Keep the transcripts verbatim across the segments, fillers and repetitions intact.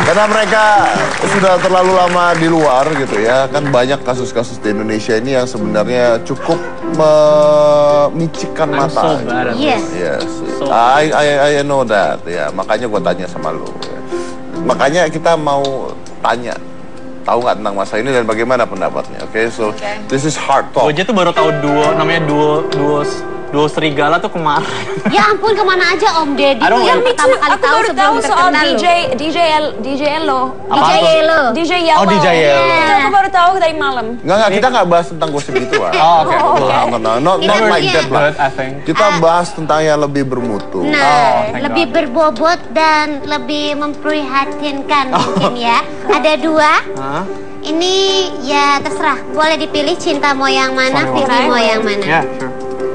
Karena mereka sudah terlalu lama di luar gitu ya. Kan banyak kasus-kasus di Indonesia ini yang sebenarnya cukup memicikkan mata. I'm so bad at yes. Yes. So I, I I know that. Ya, makanya gue tanya sama lu. Ya. Makanya kita mau tanya, tahu nggak tentang masa ini dan bagaimana pendapatnya? Oke, okay? So okay. This is hard talk. Gue aja tuh baru tahu duo, namanya duo duo duo serigala tuh kemarin. Ya ampun, kemana aja Om Deddy? Yang pertama kali tahu sebelum soal terkenal D J D J D J Elo. D J Elo. D J Yellow. Oh, D J Yellow. Itu aku baru tahu tadi malam. Nggak, nggak, kita nggak bahas tentang gosip itu lah. Oh, oke. Not like that lah. Kita bahas tentang yang lebih bermutu. Nah, lebih berbobot dan lebih memprihatinkan mungkin ya. Ada dua. Ini ya terserah, boleh dipilih cinta mau yang mana, pilih mau yang mana. Ya, sure.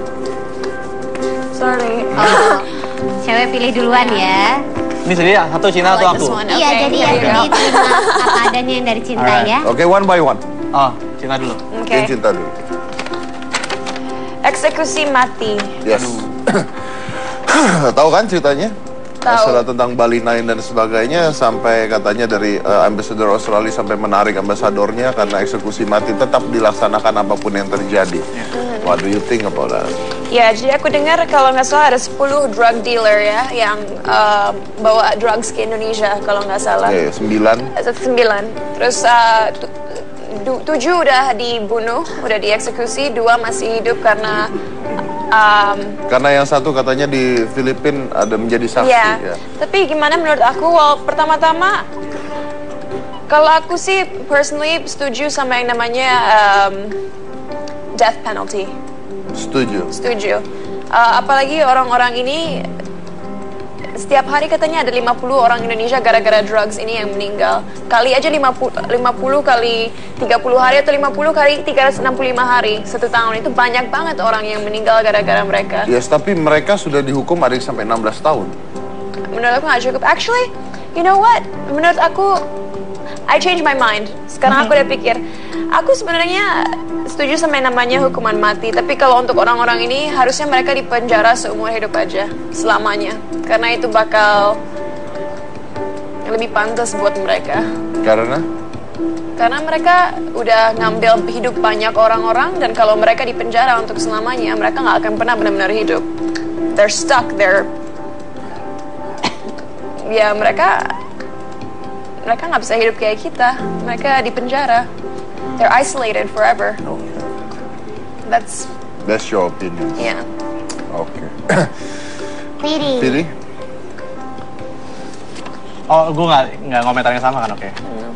Sorry. Oh, cewek pilih duluan ya. Ini sendiri satu cinta atau aku? Iya, jadi ya jadi terima apa adanya yang dari cinta ya. Oke, one by one. Oh, cinta dulu. Oke. Cinta dulu. Eksekusi mati. Yes. Tahu kan ceritanya? Tahu. Masalah tentang Bali Nine dan sebagainya, sampai katanya dari uh, Ambassador Australia sampai menarik ambasadornya karena eksekusi mati tetap dilaksanakan apapun yang terjadi. Yeah. What do you think about that? Ya, jadi aku dengar kalau nggak salah ada sepuluh drug dealer ya yang uh, bawa drugs ke Indonesia kalau nggak salah. Oke, okay, sembilan. Sembilan. Terus uh, tu tujuh udah dibunuh, udah dieksekusi, dua masih hidup karena Um, karena yang satu katanya di Filipina ada menjadi saksi. Yeah. Ya. Tapi gimana menurut aku? Well, pertama-tama, kalau aku sih personally setuju sama yang namanya um, death penalty. Setuju. Setuju. Uh, apalagi orang-orang ini setiap hari katanya ada lima puluh orang Indonesia gara-gara drugs ini yang meninggal. Kali aja lima puluh kali tiga puluh hari atau lima puluh kali tiga ratus enam puluh lima hari satu tahun, itu banyak banget orang yang meninggal gara-gara mereka. Yes, tapi mereka sudah dihukum ada yang sampai enam belas tahun. Menurut aku nggak cukup. Actually, you know what? Menurut aku, I change my mind. Sekarang aku udah pikir, aku sebenarnya setuju sama yang namanya hukuman mati. Tapi kalau untuk orang-orang ini, harusnya mereka dipenjara seumur hidup aja, selamanya. Karena itu bakal lebih pantas buat mereka. Karena? Karena mereka udah ngambil hidup banyak orang-orang, dan kalau mereka dipenjara untuk selamanya, mereka nggak akan pernah benar-benar hidup. They're stuck, they're... ya mereka... mereka nggak bisa hidup kayak kita. Mereka dipenjara. They're isolated forever. Okay. That's... That's your opinion. Yeah. Oke. Okay. Pilih. Pilih. Oh, gue nggak nggak komentarin sama kan, oke? Okay. Mm.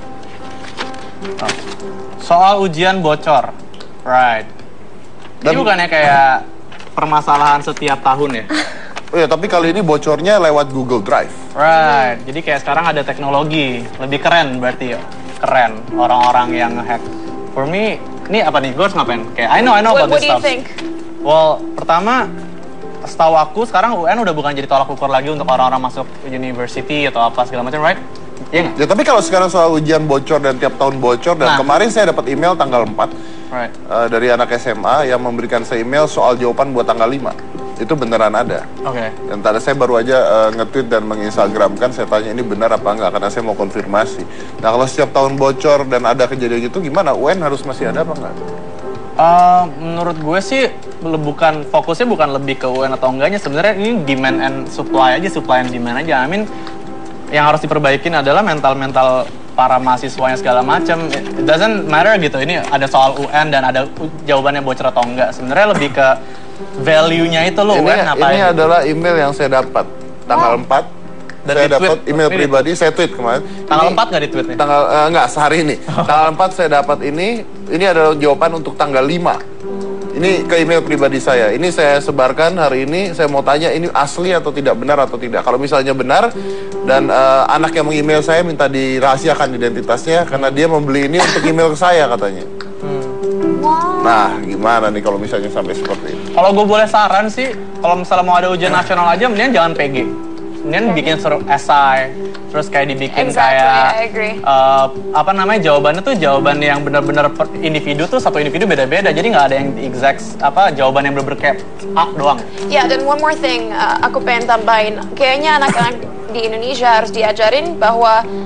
Oh. Soal ujian bocor, right? Ini Dan, bukannya kayak permasalahan setiap tahun ya? Oh ya, tapi kali ini bocornya lewat Google Drive. Right. Mm. Jadi kayak sekarang ada teknologi lebih keren berarti ya, keren orang-orang yang hack. For me, ini apa nih? Gue harus ngapain? Kayak I know I know What, about what this stuff. What do you think? Well, pertama, setahu aku sekarang U N udah bukan jadi tolak ukur lagi untuk orang-orang masuk university atau apa segala macam, right? Iya nggak? Ya, tapi kalau sekarang soal ujian bocor dan tiap tahun bocor, dan nah. kemarin saya dapat email tanggal empat right. uh, dari anak S M A yang memberikan saya email soal jawaban buat tanggal lima. Itu beneran ada. Oke. Okay. Dan tadi saya baru aja uh, nge-tweet dan menginstagramkan, saya tanya ini benar apa enggak, karena saya mau konfirmasi. Nah, kalau setiap tahun bocor dan ada kejadian gitu, gimana? U N harus masih ada apa enggak? Uh, menurut gue sih bukan fokusnya bukan lebih ke U N atau enggaknya, sebenarnya ini demand and supply aja, supply and demand aja. I mean, yang harus diperbaikin adalah mental-mental para mahasiswanya segala macam. It doesn't matter gitu. Ini ada soal U N dan ada jawabannya bocor atau enggak. Sebenarnya lebih ke value-nya itu loh. Ini, U N ngapain? Ini adalah email yang saya dapat tanggal oh. empat. Dan saya dapat email ini pribadi, saya tweet kemarin. Tanggal ini, empat nggak di tweet nih? Tanggal uh, enggak, sehari ini. Tanggal empat saya dapat ini. Ini adalah jawaban untuk tanggal lima. Ini ke email pribadi saya. Ini saya sebarkan hari ini. Saya mau tanya ini asli atau tidak, benar atau tidak. Kalau misalnya benar dan uh, anak yang meng-email saya minta dirahasiakan identitasnya karena dia membeli ini untuk email ke saya katanya. Hmm. Wow. Nah, gimana nih kalau misalnya sampai seperti itu? Kalau gue boleh saran sih, kalau misalnya mau ada ujian nasional aja, mendingan jangan P G. Mendingan bikin suruh esai, terus kayak dibikin exactly, kayak uh, apa namanya jawabannya tuh jawaban yang benar-benar individu tuh satu individu beda-beda, jadi nggak ada yang exact apa jawaban yang benar-benar kayak A doang. Ya, yeah, dan one more thing, uh, aku pengen tambahin, kayaknya anak-anak di Indonesia harus diajarin bahwa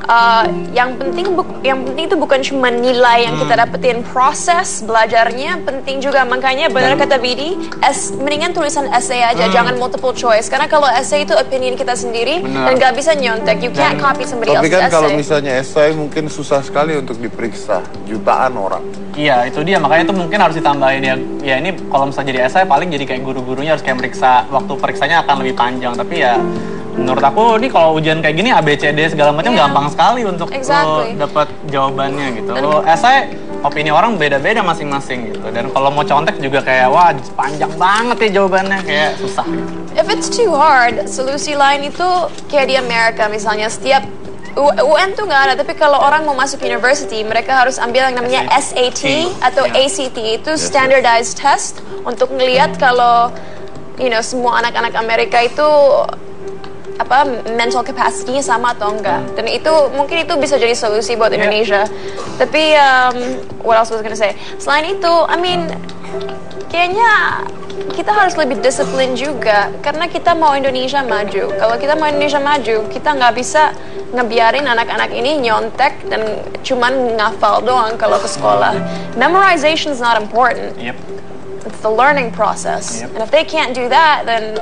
uh, yang penting bu yang penting itu bukan cuma nilai yang Hmm. kita dapetin, proses belajarnya penting juga. Makanya benar kata Vidi, es mendingan tulisan essay aja, Hmm. jangan multiple choice. Karena kalau essay itu opinion kita sendiri Benar. dan nggak bisa nyontek. You can't copy somebody Tapi else's kan kalau essay. misalnya essay mungkin susah sekali untuk diperiksa jutaan orang. Iya, itu dia. Makanya itu mungkin harus ditambahin ya. Ya ini kalau misalnya jadi essay paling jadi kayak guru-gurunya harus kayak meriksa, waktu periksanya akan lebih panjang. Tapi ya menurut aku ini kalau ujian kayak gini A B C D segala macam Iya. gampang sekali untuk Exactly. lo dapat jawabannya gitu. Lo essay opini orang beda-beda masing-masing gitu. Dan kalau mau contek juga kayak wah panjang banget ya jawabannya, kayak susah. If it's too hard, solusi lain itu kayak di Amerika misalnya, setiap U UN tuh nggak ada, tapi kalau orang mau masuk university, mereka harus ambil yang namanya S A T atau Iya. A C T, itu standardized test untuk ngelihat kalau, you know, semua anak-anak Amerika itu apa mental capacity-nya sama atau enggak. Dan itu mungkin itu bisa jadi solusi buat Yeah. Indonesia. Tapi um, what else was I gonna say? Selain itu, I mean, kayaknya kita harus lebih disiplin juga karena kita mau Indonesia maju. Kalau kita mau Indonesia maju, kita nggak bisa ngebiarin anak-anak ini nyontek dan cuman ngafal doang kalau ke sekolah. Memorization is not important. Yep. It's the learning process. Yep. And if they can't do that, then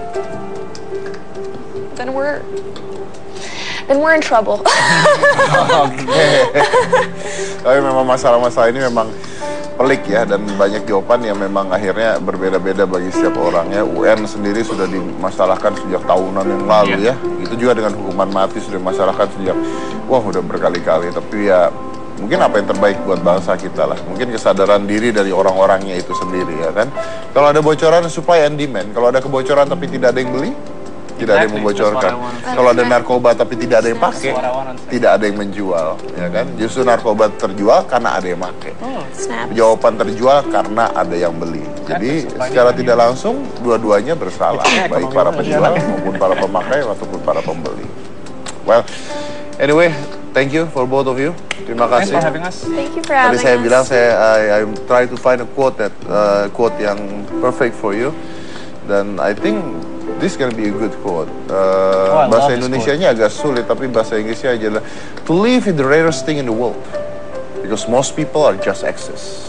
then we're then we're in trouble. Oke. Tapi memang masalah-masalah ini memang pelik ya, dan banyak jawaban yang memang akhirnya berbeda-beda bagi setiap orang ya. U N sendiri sudah dimasalahkan sejak tahunan yang lalu ya. Itu juga dengan hukuman mati sudah dimasalahkan sejak wah udah berkali-kali. Tapi ya mungkin apa yang terbaik buat bangsa kita lah. Mungkin kesadaran diri dari orang-orangnya itu sendiri ya kan. Kalau ada bocoran supply and demand. Kalau ada kebocoran tapi tidak ada yang beli, tidak ada yang Exactly, membocorkan. that's what I want. Kalau ada narkoba tapi tidak ada yang pakai, That's what I want to say. tidak ada yang menjual, ya kan? Justru narkoba terjual karena ada yang pakai. Snap. Jawaban terjual karena ada yang beli. Jadi supply secara demand. tidak langsung dua-duanya bersalah, Ya, baik ekonomi para juga penjual jalan. maupun para pemakai ataupun para pembeli. Well, anyway, thank you for both of you. Terima Thanks kasih. for having us. Thank you for Tadi having saya us. bilang saya I, I'm trying to find a quote that uh, quote yang perfect for you, dan I think this gonna be a good quote. Uh, Oh, I love bahasa this Indonesianya agak sulit, tapi bahasa Inggrisnya aja lah. To live is the rarest thing in the world, because most people are just excess.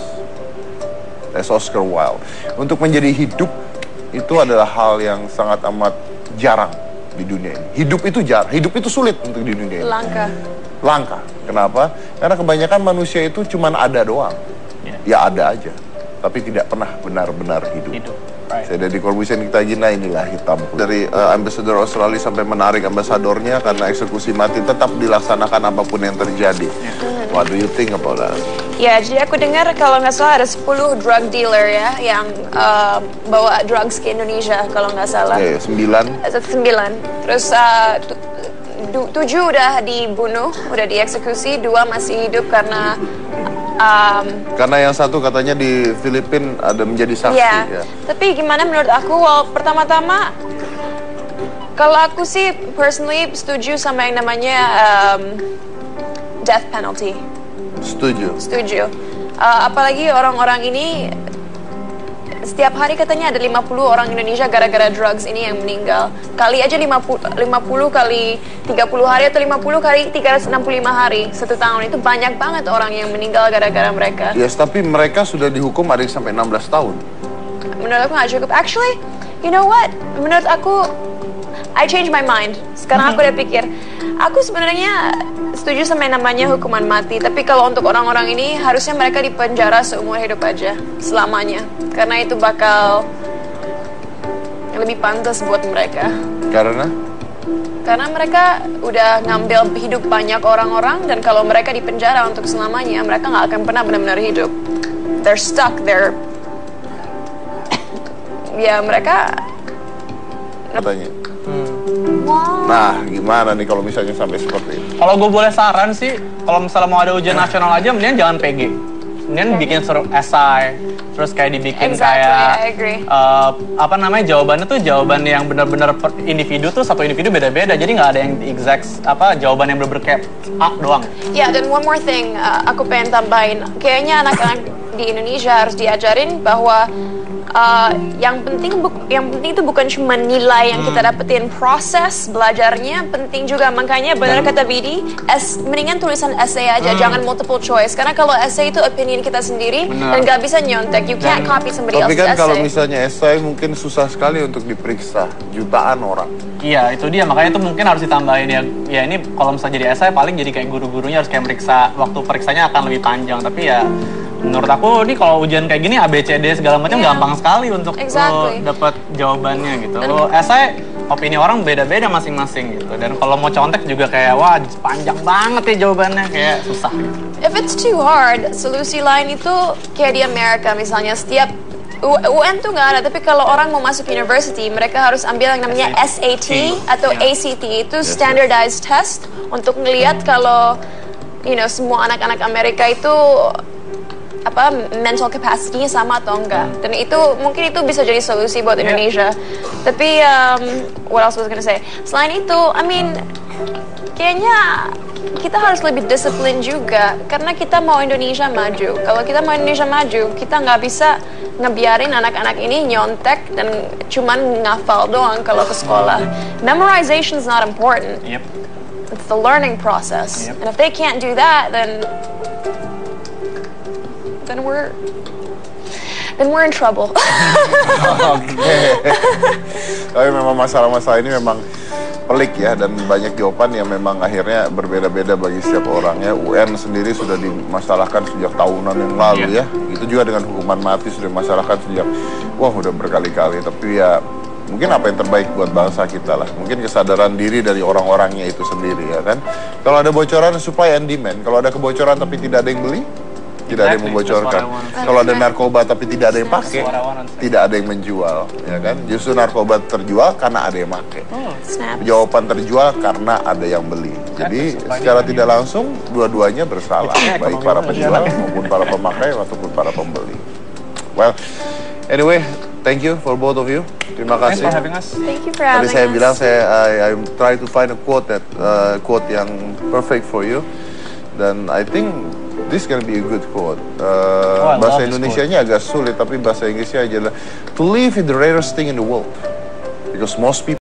That's Oscar Wilde. Untuk menjadi hidup itu adalah hal yang sangat amat jarang di dunia ini. Hidup itu jarang, hidup itu sulit untuk di dunia ini. Langka. Langka. Kenapa? Karena kebanyakan manusia itu cuman ada doang. Yeah. Ya ada aja. Tapi tidak pernah benar-benar hidup. Hidup. Right. Saya dari Corbusier kita gina, inilah hitam. Dari uh, Ambassador Australia sampai menarik ambasadornya karena eksekusi mati tetap dilaksanakan apapun yang terjadi. Yeah. What do you think about that? Ya, jadi aku dengar kalau nggak salah ada sepuluh drug dealer ya yang uh, bawa drugs ke Indonesia kalau nggak salah. Eh, sembilan. Ada sembilan. Terus uh, tu- tu- tujuh udah dibunuh, udah dieksekusi, dua masih hidup karena um, Karena yang satu katanya di Filipina ada menjadi saksi ya. ya. Tapi gimana menurut aku? Well, pertama-tama kalau aku sih personally setuju sama yang namanya um, death penalty. Setuju. Setuju. Uh, apalagi orang-orang ini setiap hari katanya ada lima puluh orang Indonesia gara-gara drugs ini yang meninggal. Kali aja lima puluh, lima puluh kali tiga puluh hari atau lima puluh kali tiga ratus enam puluh lima hari satu tahun, itu banyak banget orang yang meninggal gara-gara mereka. Yes, tapi mereka sudah dihukum ada yang sampai enam belas tahun. Menurut aku nggak cukup. Actually, you know what? Menurut aku, I change my mind. Sekarang aku udah pikir, aku sebenarnya setuju sama yang namanya hukuman mati. Tapi kalau untuk orang-orang ini, harusnya mereka dipenjara seumur hidup aja, selamanya. Karena itu bakal lebih pantas buat mereka. Karena? Karena mereka udah ngambil hidup banyak orang-orang, dan kalau mereka dipenjara untuk selamanya, mereka nggak akan pernah benar-benar hidup. They're stuck, they're... ya mereka... Katanya. Wow. Nah, gimana nih kalau misalnya sampai seperti itu? Kalau gue boleh saran sih, kalau misalnya mau ada ujian nasional aja, mendingan jangan P G. Mendingan bikin suruh esai, terus kayak dibikin Exactly, kayak I agree. eh, apa namanya jawabannya tuh jawaban yang benar-benar per individu tuh satu individu beda-beda, jadi nggak ada yang exact apa jawaban yang benar-benar kayak A doang. Ya, dan one more thing, uh, aku pengen tambahin. Kayaknya anak-anak di Indonesia harus diajarin bahwa Uh, yang penting bu yang penting itu bukan cuma nilai yang kita dapetin, proses belajarnya penting juga. Makanya benar kata Vidi, es mendingan tulisan essay aja, hmm. jangan multiple choice, karena kalau essay itu opinion kita sendiri bener. Dan nggak bisa nyontek, you can't copy somebody else's essay. Tapi kan kalau misalnya essay mungkin susah sekali untuk diperiksa jutaan orang. Iya, itu dia, makanya itu mungkin harus ditambahin ya. Ya ini kalau misalnya jadi essay paling jadi kayak guru-gurunya harus kayak meriksa, waktu periksanya akan lebih panjang. Tapi ya menurut aku nih kalau ujian kayak gini A B C D segala macam yeah. gampang sekali untuk exactly. lo dapat jawabannya gitu. Lo essay opini orang beda-beda masing-masing gitu. Dan kalau mau contek juga kayak wah panjang banget ya jawabannya, kayak susah. If it's too hard, solusi lain itu kayak di Amerika misalnya, setiap U N tuh nggak ada, tapi kalau orang mau masuk university, mereka harus ambil yang namanya S A T atau A C T, itu standardized test untuk ngelihat kalau you know semua anak-anak Amerika itu apa mental capacity-nya sama atau enggak. Dan itu mungkin itu bisa jadi solusi buat Indonesia. Yeah. Tapi um, what else was I gonna say? Selain itu, I mean kayaknya kita harus lebih disiplin juga karena kita mau Indonesia maju. Kalau kita mau Indonesia maju, kita nggak bisa ngebiarin anak-anak ini nyontek dan cuman ngafal doang kalau ke sekolah. Memorization is not important. Yep. It's the learning process. Yep. And if they can't do that, then then we're then we're in trouble. Oke. Tapi memang masalah-masalah ini memang pelik ya, dan banyak jawaban yang memang akhirnya berbeda-beda bagi setiap orang ya. U N sendiri sudah dimasalahkan sejak tahunan yang lalu ya. Itu juga dengan hukuman mati sudah dimasalahkan sejak wah udah berkali-kali. Tapi ya mungkin apa yang terbaik buat bangsa kita lah. Mungkin kesadaran diri dari orang-orangnya itu sendiri ya kan. Kalau ada bocoran supply and demand, kalau ada kebocoran tapi tidak ada yang beli, tidak ada yang membocorkan. Kalau ada narkoba tapi tidak ada yang pakai, tidak ada yang menjual, ya kan? Justru narkoba terjual karena ada yang pakai. Jawaban terjual karena ada yang beli. Jadi secara tidak langsung dua-duanya bersalah, baik para penjual maupun para pemakai ataupun para pembeli. Well, anyway, thank you for both of you. Terima kasih. Thank you for having us. Tadi saya bilang saya I, I'm trying to find a quote that uh, quote yang perfect for you. Dan I think this gonna be a good quote. Uh, oh, bahasa Indonesianya agak sulit, tapi bahasa Inggrisnya adalah to live is the rarest thing in the world because most people